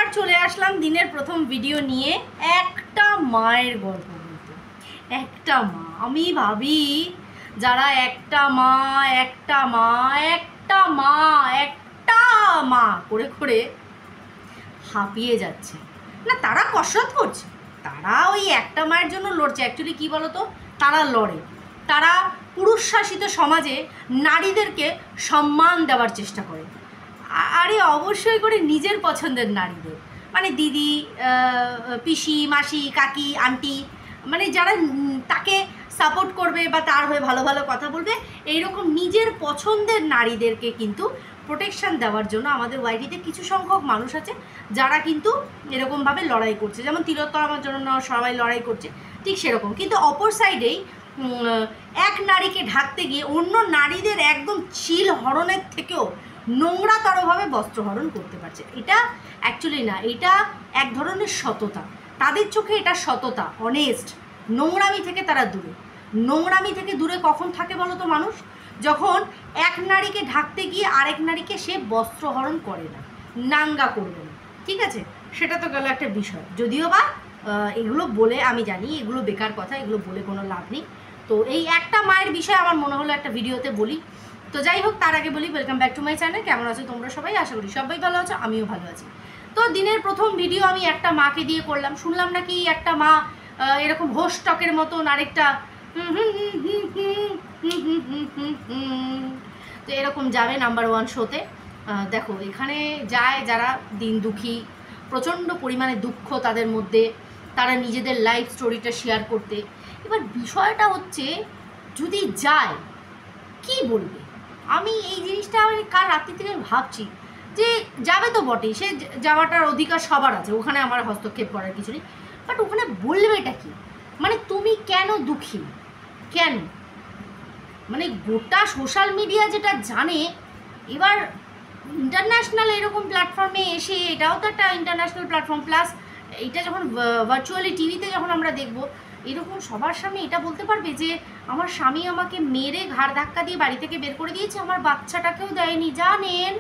চলে আসলাম দিনের প্রথম ভিডিও নিয়ে একটা মায়ের গল্প বলতে। একটা মা, আমি ভাবি যারা একটা মা একটা মা একটা মা একটা মা করে করে হাঁপিয়ে যাচ্ছে না, তারা কসরত করছে, তারা ওই একটা মায়ের জন্য লড়ছে। অ্যাকচুয়ালি কী বলো তো, তারা লড়ে, তারা পুরুষ শাসিত সমাজে নারীদেরকে সম্মান দেওয়ার চেষ্টা করে। আরে অবশ্যই করে নিজের পছন্দের নারীদের, মানে দিদি, পিসি, মাসি, কাকি, আন্টি, মানে যারা তাকে সাপোর্ট করবে বা তার হয়ে ভালো ভালো কথা বলবে, এইরকম নিজের পছন্দের নারীদেরকে কিন্তু প্রোটেকশান দেওয়ার জন্য আমাদের ওয়াইটিতে কিছু সংখ্যক মানুষ আছে যারা কিন্তু এরকমভাবে লড়াই করছে। যেমন তিলোত্তমার জন্য সবাই লড়াই করছে, ঠিক সেরকম কিন্তু অপর সাইডেই এক নারীকে ঢাকতে গিয়ে অন্য নারীদের একদম চিল হরণের থেকেও নোংরাতরভাবে বস্ত্রহরণ করতে পারছে। এটা অ্যাকচুয়ালি না, এটা এক ধরনের সততা, তাদের চোখে এটা সততা, অনেস্ট। নোংরামি থেকে তারা দূরে। নোংরামি থেকে দূরে কখন থাকে বলো তো মানুষ? যখন এক নারীকে ঢাকতে গিয়ে আরেক নারীকে সে বস্ত্রহরণ করে না, নাঙ্গা করবে না, ঠিক আছে? সেটা তো গেল একটা বিষয়। যদিও বা এগুলো বলে আমি জানি এগুলো বেকার কথা, এগুলো বলে কোনো লাভ নেই। তো এই একটা মায়ের বিষয়ে আমার মনে হলো একটা ভিডিওতে বলি। তো যাই হোক, তার আগে বলি welcome back to my channel. কেমন আছো তোমরা সবাই? আশা করি সবাই ভালো আছো, আমিও ভালো আছি। তো দিনের প্রথম ভিডিও আমি একটা মাকে দিয়ে করলাম। শুনলাম নাকি একটা মা এরকম হোস টকের মতন আরেকটা তো এরকম যাবে নাম্বার 1 শোতে। দেখো, এখানে যায় যারা দিন দুঃখী, প্রচণ্ড পরিমাণে দুঃখ তাদের মধ্যে, তারা নিজেদের লাইফ স্টোরিটা শেয়ার করতে। এবার বিষয়টা হচ্ছে, যদি যায় কি বলবে? আমি এই জিনিসটা আমি কাল রাত্রি থেকে ভাবছি যে যাবে তো বটেই, সে যাওয়াটার অধিকার সবার আছে, ওখানে আমার হস্তক্ষেপ করার কিছু নেই। বাট ওখানে বলবে এটা কি? মানে তুমি কেন দুঃখী, কেন? মানে গোটা সোশ্যাল মিডিয়া যেটা জানে, এবার ইন্টারন্যাশনাল এরকম প্ল্যাটফর্মে এসে, এটাও তো একটা ইন্টারন্যাশনাল প্ল্যাটফর্ম, প্লাস এইটা যখন ভার্চুয়ালি টিভিতে যখন আমরা দেখবো, এরকম সবার সামনে এটা বলতে পারবে যে আমার স্বামী আমাকে মেরে ঘাড় ধাক্কা দিয়ে বাড়ি থেকে বের করে দিয়েছে, আমার বাচ্চাটাকেও দেয়নি, জানেন?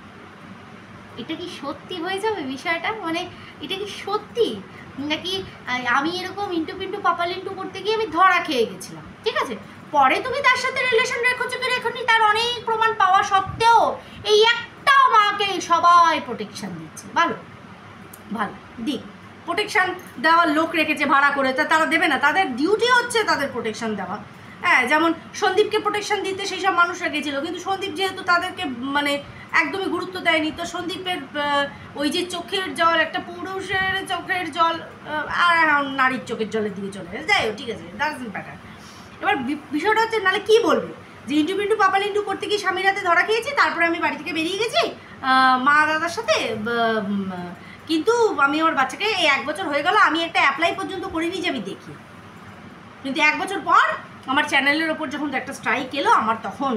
এটা কি সত্যি হয়ে যাবে বিষয়টা? মানে এটা কি সত্যি, নাকি আমি এরকম ইন্টু পিন্টু পাপালিন্টু করতে গিয়ে আমি ধরা খেয়ে গেছিলাম, ঠিক আছে? পরে তুমি তার সাথে রিলেশন রেখেছো কি রেখোনি, তার অনেক প্রমাণ পাওয়া সত্ত্বেও এই একটা মাকে সবাই প্রোটেকশান দিচ্ছে। ভালো ভালো দিক, প্রোটেকশান দেওয়ার লোক রেখেছে ভাড়া করে, তা তারা দেবে না? তাদের ডিউটি হচ্ছে তাদের প্রোটেকশান দেওয়া। হ্যাঁ, যেমন সন্দীপকে প্রোটেকশান দিতে সেই সব মানুষরা গেছিলো, কিন্তু সন্দীপ যেহেতু তাদেরকে মানে একদমই গুরুত্ব দেয়নি, তো সন্দীপের ওই যে চোখের জল, একটা পুরুষের চোখের জল আর নারীর চোখের জলের দিকে চলে গেছে। যাই হোক, ঠিক আছে, ডাজন্ট ম্যাটার। এবার বিষয়টা হচ্ছে, নাহলে কী বলবে যে ইন্টু পিন্টু পাপালিন্টু করতে গিয়ে স্বামীর হাতে ধরা খেয়েছি, তারপরে আমি বাড়ি থেকে বেরিয়ে গেছি মা দাদার সাথে, কিন্তু আমি আমার বাচ্চাকে এই 1 বছর হয়ে গেল, আমি একটা অ্যাপ্লাই পর্যন্ত করিনি যে আমি দেখি। কিন্তু 1 বছর পর আমার চ্যানেলের ওপর যখন একটা স্ট্রাইক এলো, আমার তখন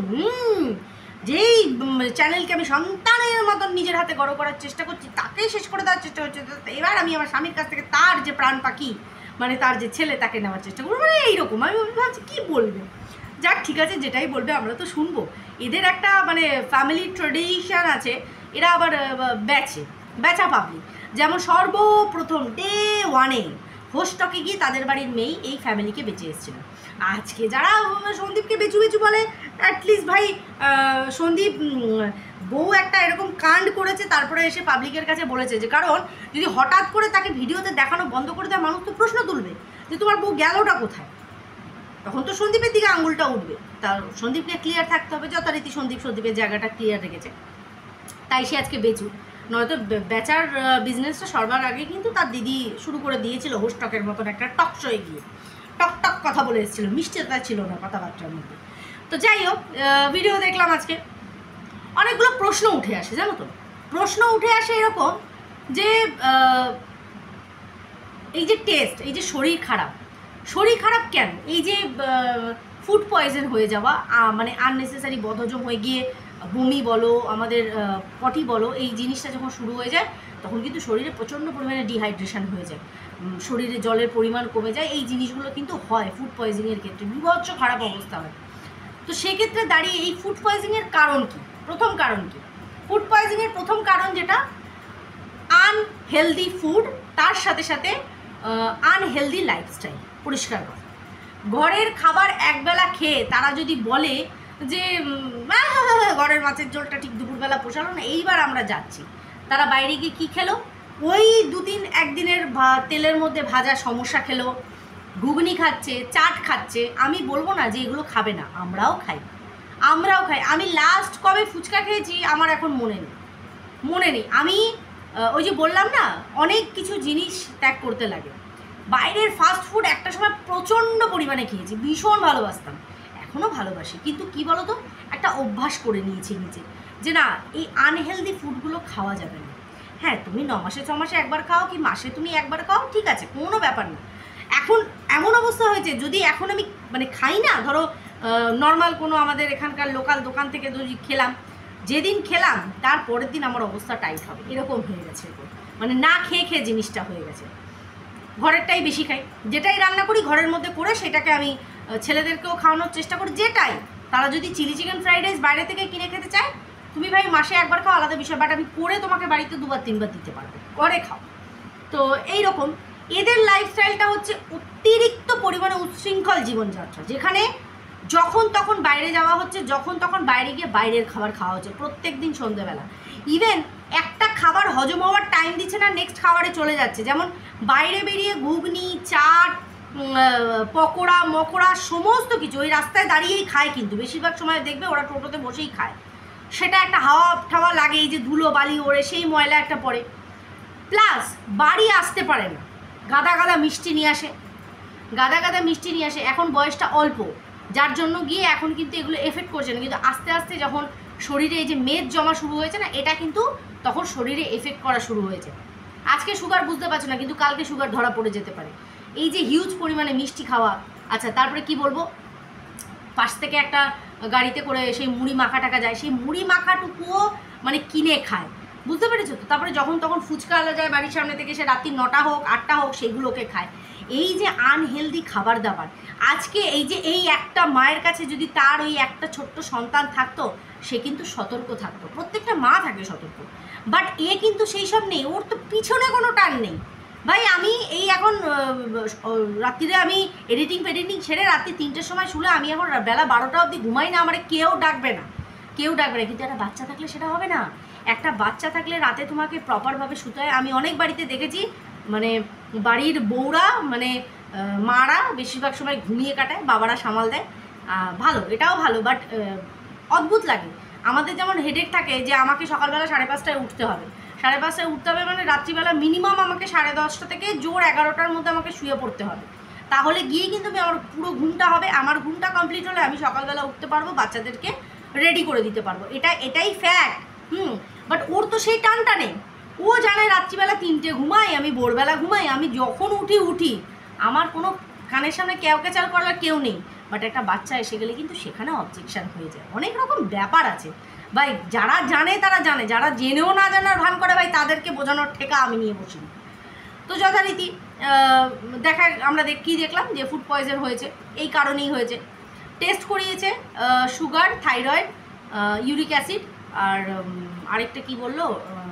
যেই চ্যানেলকে আমি সন্তানের মতন নিজের হাতে গড়ো করার চেষ্টা করছি, তাকেই শেষ করে দেওয়ার চেষ্টা করছি। এবার আমি আমার স্বামীর কাছ থেকে তার যে প্রাণ পাখি, মানে তার যে ছেলে, তাকে নেওয়ার চেষ্টা করবো। মানে এইরকম আমি ভাবছি কী বলবে। যাক, ঠিক আছে, যেটাই বলবে আমরা তো শুনবো। এদের একটা মানে ফ্যামিলি ট্রেডিশন আছে, এরা আবার বেচা পাবলিক। যেমন সর্বপ্রথম ডে 1-এ হোস্টকে গিয়ে তাদের বাড়ির মেয়ে এই ফ্যামিলিকে বেঁচে এসেছিল। আজকে যারা সন্দীপকে বেচু বেচু বলে, অ্যাটলিস্ট ভাই সন্দীপ বউ একটা এরকম কাণ্ড করেছে, তারপরে এসে পাবলিকের কাছে বলেছে যে, কারণ যদি হঠাৎ করে তাকে ভিডিওতে দেখানো বন্ধ করে দেয়, মানুষ তো প্রশ্ন তুলবে যে তোমার বউ গেলটা কোথায়। তখন তো সন্দীপের দিকে আঙুলটা উঠবে। তার সন্দীপকে ক্লিয়ার থাকতে হবে, যথারীতি সন্দীপের জায়গাটা ক্লিয়ার রেখেছে, তাই সে আজকে বেচু। নয়তো বেচার বিজনেসটা সবার আগে কিন্তু তার দিদি শুরু করে দিয়েছিল, হোস্টকের মতন একটা টক শোয়ে গিয়ে টক টক কথা বলে এসেছিলো, মিষ্টিটা ছিল না কথাবার্তার মধ্যে। তো যাই হোক, ভিডিও দেখলাম আজকে, অনেকগুলো প্রশ্ন উঠে আসে, জানো তো? প্রশ্ন উঠে আসে এরকম যে এই যে টেস্ট, এই যে শরীর খারাপ কেন? এই যে ফুড পয়জন হয়ে যাওয়া, মানে আননেসেসারি বদহজম হয়ে গিয়ে বমি বলো, আমাদের পটি বলো, এই জিনিসটা যখন শুরু হয়ে যায়, তখন কিন্তু শরীরে প্রচণ্ড পরিমাণে ডিহাইড্রেশন হয়ে যায়, শরীরে জলের পরিমাণ কমে যায়। এই জিনিসগুলো কিন্তু হয় ফুড পয়জনিংয়ের ক্ষেত্রে, বিভৎস খারাপ অবস্থা হয়। তো সেক্ষেত্রে দাঁড়িয়ে এই ফুড পয়জনিংয়ের কারণ কী? প্রথম কারণ কী? ফুড পয়জনিংয়ের প্রথম কারণ যেটা, আনহেলদি ফুড, তার সাথে সাথে আনহেলদি লাইফস্টাইল। পরিষ্কার কথা, ঘরের খাবার একবেলা খেয়ে তারা যদি বলে যে ঘরের মাছের ঝোলটা ঠিক দুপুরবেলা পোষালো না, এইবার আমরা যাচ্ছি, তারা বাইরে গিয়ে কী খেলো? ওই একদিনের তেলের মধ্যে ভাজা সমোসা খেলো, ঘুগনি খাচ্ছে, চাট খাচ্ছে। আমি বলবো না যে এগুলো খাবে না, আমরাও খাই। আমি লাস্ট কবে ফুচকা খেয়েছি আমার এখন মনে নেই। আমি ওই যে বললাম না, অনেক কিছু জিনিস ত্যাগ করতে লাগে। বাইরের ফাস্ট ফুড একটা সময় প্রচণ্ড পরিমাণে খেয়েছি, ভীষণ ভালোবাসতাম, এখনও ভালোবাসি, কিন্তু কি বলো তো, একটা অভ্যাস করে নিয়েছি নিজে যে না, এই আনহেলদি ফুডগুলো খাওয়া যাবে না। হ্যাঁ, তুমি 9 মাসে 6 মাসে একবার খাও, কি মাসে তুমি একবার খাও, ঠিক আছে, কোনো ব্যাপার না। এখন এমন অবস্থা হয়েছে, যদি এখন আমি মানে খাই না, ধরো নর্মাল কোনো আমাদের এখানকার লোকাল দোকান থেকে যদি খেলাম, যেদিন খেলাম তার পরের দিন আমার অবস্থা টাইট হবে, এরকম হয়ে গেছে। মানে না খেয়ে জিনিসটা হয়ে গেছে। ঘরেরটাই বেশি খাই, যেটাই রান্না করি ঘরের মধ্যে করে সেটাকে আমি ছেলেদেরকেও খাওয়ানোর চেষ্টা করি। যেটাই, তারা যদি চিলি চিকেন ফ্রাইড রাইস বাইরে থেকে কিনে খেতে চায়, তুমি ভাই মাসে একবার খাও, আলাদা বিষয়, বাট আমি করে তোমাকে বাড়িতে 2-3 বার দিতে পারবো, করে খাও। তো এইরকম এদের লাইফস্টাইলটা হচ্ছে অতিরিক্ত পরিমাণে উচ্ছৃঙ্খল জীবনযাত্রা, যেখানে যখন তখন বাইরে যাওয়া হচ্ছে, যখন তখন বাইরে গিয়ে বাইরের খাবার খাওয়া হচ্ছে প্রত্যেক দিন সন্ধ্যেবেলা। ইভেন একটা খাবার হজম হওয়ার টাইম দিচ্ছে না, নেক্সট খাবারে চলে যাচ্ছে। যেমন বাইরে বেরিয়ে ঘুগনি, চাট, পকোড়া মকোড়া সমস্ত কিছু ওই রাস্তায় দাঁড়িয়েই খায়, কিন্তু বেশিরভাগ সময় দেখবে ওরা টোটোতে বসেই খায়। সেটা একটা হাওয়া ঠাওয়া লাগে, এই যে ধুলো বালি ওড়ে, সেই ময়লা একটা পড়ে। প্লাস বাড়ি আসতে পারে না, গাদা মিষ্টি নিয়ে আসে। এখন বয়সটা অল্প, যার জন্য গিয়ে এখন কিন্তু এগুলো এফেক্ট করছে না, কিন্তু আস্তে আস্তে যখন শরীরে এই যে মেদ জমা শুরু হয়েছে না, এটা কিন্তু তখন শরীরে এফেক্ট করা শুরু হয়েছে। আজকে সুগার বুঝতে পারছো না, কিন্তু কালকে সুগার ধরা পড়ে যেতে পারে। এই যে হিউজ পরিমাণে মিষ্টি খাওয়া। আচ্ছা, তারপরে কি বলবো, পাশ থেকে একটা গাড়িতে করে সেই মুড়ি মাখা টাকা যায়, সেই মুড়ি মাখাটুকুও মানে কিনে খায়, বুঝতে পেরেছো তো? তারপরে যখন তখন ফুচকা আলা যায় বাড়ির সামনে থেকে, সে রাত্রি 9টা হোক 8টা হোক, সেগুলোকে খায়। এই যে আনহেলদি খাবার দাবার, আজকে এই যে এই একটা মায়ের কাছে যদি তার ওই একটা ছোট্ট সন্তান থাকতো, সে কিন্তু সতর্ক থাকতো, প্রত্যেকটা মা থাকে সতর্ক, বাট এ কিন্তু সেই সব নেই, ওর তো পিছনে কোনো টান নেই। ভাই আমি এই এখন রাত্রিরে আমি এডিটিং ছেড়ে রাত্রি 3টের সময় শুলে আমি এখন বেলা 12টা অবধি ঘুমাই না, আমার কেউ ডাকবে না। কিন্তু একটা বাচ্চা থাকলে সেটা হবে না। একটা বাচ্চা থাকলে রাতে তোমাকে প্রপারভাবে শুতে হয়। আমি অনেক বাড়িতে দেখেছি, মানে বাড়ির বউরা মানে মারা বেশিরভাগ সময় ঘুমিয়ে কাটায়, বাবারা সামাল দেয়। ভালো, এটাও ভালো, বাট অদ্ভুত লাগে। আমাদের যেমন হেডেক থাকে যে আমাকে সকালবেলা 5:30টায় উঠতে হবে, 5:30টায় উঠতে হবে, মানে রাত্রিবেলা মিনিমাম আমাকে 10:30টা থেকে জোর 11টার মধ্যে আমাকে শুয়ে পড়তে হবে, তাহলে গিয়ে কিন্তু আমার পুরো ঘুমটা হবে। আমার ঘুমটা কমপ্লিট হলে আমি সকালবেলা উঠতে পারবো, বাচ্চাদেরকে রেডি করে দিতে পারবো, এটাই ফ্যাক্ট। বাট ওর তো সেই টানটা নেই। ও জানে রাত্রিবেলা 3টে ঘুমাই, আমি ভোরবেলা ঘুমাই, আমি যখন উঠি, আমার কোনো কানের সামনে কেচাল করার কেউ নেই। বাট একটা বাচ্চা এসে গেলে কিন্তু সেখানে অবজেকশান হয়ে যায়, অনেক রকম ব্যাপার আছে ভাই। যারা জানে তারা জানে, যারা জেনেও না জানার ভান করে ভাই, তাদেরকে বোঝানোর ঠেকা আমি নিয়ে বসি। তো যথারীতি আমরা কি দেখলাম যে ফুড পয়জন হয়েছে, এই কারণেই হয়েছে। টেস্ট করিয়েছে সুগার, থাইরয়েড, ইউরিক অ্যাসিড, আর আরেকটা কি বললো,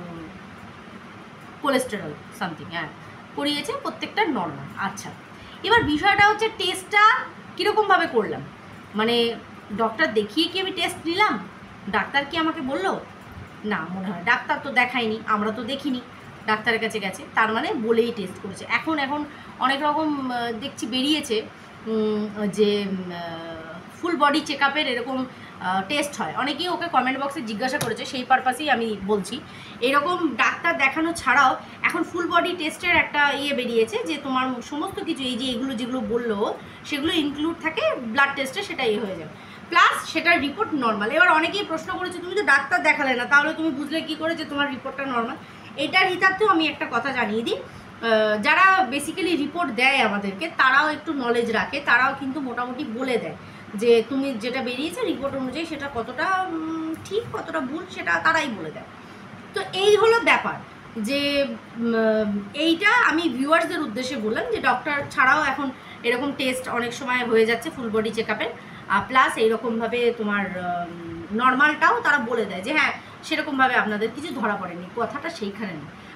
কোলেস্টেরল সামথিং, হ্যাঁ করিয়েছে, প্রত্যেকটা নর্মাল। আচ্ছা, এবার বিষয়টা হচ্ছে টেস্টটা কীরকমভাবে করলাম, মানে ডক্টর দেখিয়ে কি আমি টেস্ট নিলাম? ডাক্তার কি আমাকে বললো? না, মনে হয় ডাক্তার তো দেখায়নি, আমরা তো দেখিনি, ডাক্তারের কাছে গেছে, তার মানে বলেই টেস্ট করেছে। এখন অনেক রকম দেখছি বেরিয়েছে যে ফুল বডি চেক আপের এরকম টেস্ট হয়। অনেকেই ওকে কমেন্ট বক্সে জিজ্ঞাসা করেছে, সেই পারপাসেই আমি বলছি। এরকম ডাক্তার দেখানো ছাড়াও এখন ফুল বডি টেস্টের একটা বেরিয়েছে, যে তোমার সমস্ত কিছু এই যে এগুলো যেগুলো বললো সেগুলো ইনক্লুড থাকে ব্লাড টেস্টে, সেটা হয়ে যাবে, প্লাস সেটার রিপোর্ট নর্মাল। এবার অনেকেই প্রশ্ন করেছে, তুমি তো ডাক্তার দেখালে না, তাহলে তুমি বুঝলে কী করে যে তোমার রিপোর্টটা নর্মাল? এটার হিসাবতেও আমি একটা কথা জানিয়ে দিই, যারা বেসিক্যালি রিপোর্ট দেয় আমাদেরকে, তারাও একটু নলেজ রাখে, তারাও কিন্তু মোটামুটি বলে দেয় যে তুমি যেটা বেরিয়েছে রিপোর্ট অনুযায়ী সেটা কতটা ঠিক কতটা ভুল, সেটা তারাই বলে দেয়। তো এই হলো ব্যাপার, যে এইটা আমি ভিউয়ার্সদের উদ্দেশ্যে বললাম যে ডক্টর ছাড়াও এখন এরকম টেস্ট অনেক সময় হয়ে যাচ্ছে ফুল বডি চেক আপের, প্লাস এইরকমভাবে তোমার নর্মালটাও তারা বলে দেয় যে হ্যাঁ সেরকমভাবে আপনাদের কিছু ধরা পড়েনি, কথাটা সেইখানে নেই।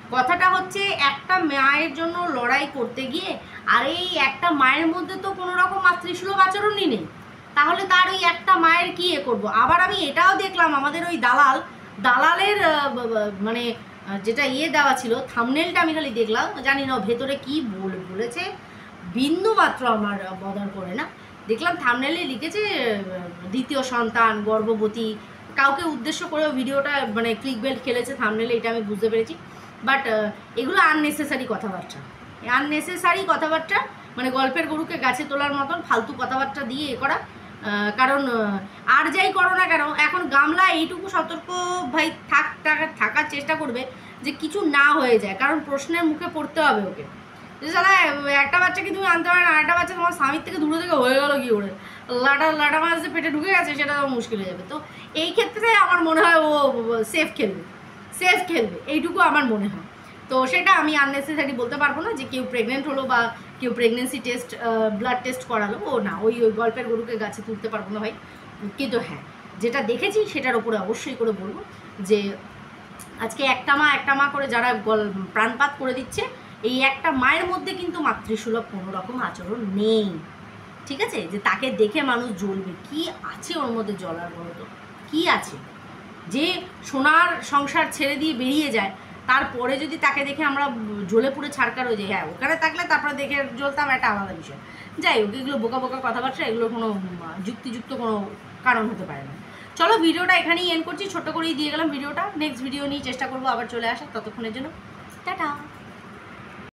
কথাটা হচ্ছে একটা মায়ের জন্য লড়াই করতে গিয়ে, আর এই একটা মায়ের মধ্যে তো কোনো রকম মাতৃসুলভ আচরণই নেই, তাহলে তার ওই একটা মায়ের কি করবো। আবার আমি এটাও দেখলাম আমাদের ওই দালালের মানে যেটা দেওয়া ছিল থাম্বনেলটা আমি খালি দেখলাম, জানি না ভেতরে কি বলেছে বিন্দু মাত্র আমার বদার করে না। দেখলাম থাম্বনেলে লিখেছে দ্বিতীয় সন্তান, গর্ভবতী, কাউকে উদ্দেশ্য করেও ভিডিওটা মানে ক্লিক বেল্ট খেলেছে থাম্বনেলে, এটা আমি বুঝতে পেরেছি। বাট এগুলো আননেসেসারি কথাবার্তা, মানে গল্পের গরুকে গাছে তোলার মতন ফালতু কথাবার্তা দিয়ে করা। কারণ আর যাই করো না কেন, এখন গামলা এইটুকু সতর্ক ভাই থাকার চেষ্টা করবে যে কিছু না হয়ে যায়, কারণ প্রশ্নের মুখে পড়তে হবে ওকে। যে সালা একটা বাচ্চাকে তুমি আনতে পারে না, একটা বাচ্চা তোমার স্বামীর থেকে দূরে থেকে হয়ে গেলো কি করে, লাটা মাছ যে পেটে ঢুকে গেছে সেটা তো মুশকিল হয়ে যাবে। তো এই ক্ষেত্রে আমার মনে হয় ও সেফ খেলবে এইটুকু আমার মনে হয়। তো সেটা আমি আননেসেসারি বলতে পারবো না যে কেউ প্রেগনেন্ট হলো বা কেউ প্রেগনেন্সি টেস্ট ব্লাড টেস্ট করালো, ও না, ওই গল্পের গরুকে গাছে তুলতে পারবো না ভাই। কিন্তু হ্যাঁ, যেটা দেখেছি সেটার ওপরে অবশ্যই করে বলবো যে আজকে একটা মা করে যারা প্রাণপাত করে দিচ্ছে, এই একটা মায়ের মধ্যে কিন্তু মাতৃসুলভ কোনো রকম আচরণ নেই, ঠিক আছে? যে তাকে দেখে মানুষ জ্বলবে, কি আছে ওর মধ্যে জ্বলার বলো তো, কী আছে? যে সোনার সংসার ছেড়ে দিয়ে বেরিয়ে যায়, তারপরে যদি তাকে দেখে আমরা জ্বলে পুড়ে ছাড়কার হয়ে যাই, হ্যাঁ ওখানে থাকলে তারপরে দেখে জ্বলতাম, একটা আলাদা বিষয়। যাই হোক, এগুলো বোকা কথাবার্তা, এগুলো কোনো যুক্তিযুক্ত কোনো কারণ হতে পারে না। চলো ভিডিওটা এখানেই এন্ড করছি, ছোট্ট করেই দিয়ে গেলাম ভিডিওটা। নেক্সট ভিডিও নিয়ে চেষ্টা করবো আবার চলে আসার, ততক্ষণের জন্য টাটা।